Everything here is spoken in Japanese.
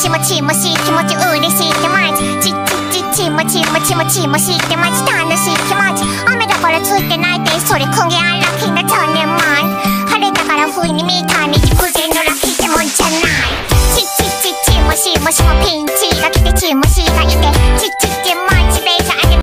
ちもちもしい気持ち嬉しいって毎日ちもちもちもちもしいって毎日楽しい気持ち雨だからついてないってそれ今夜ラッキーな種も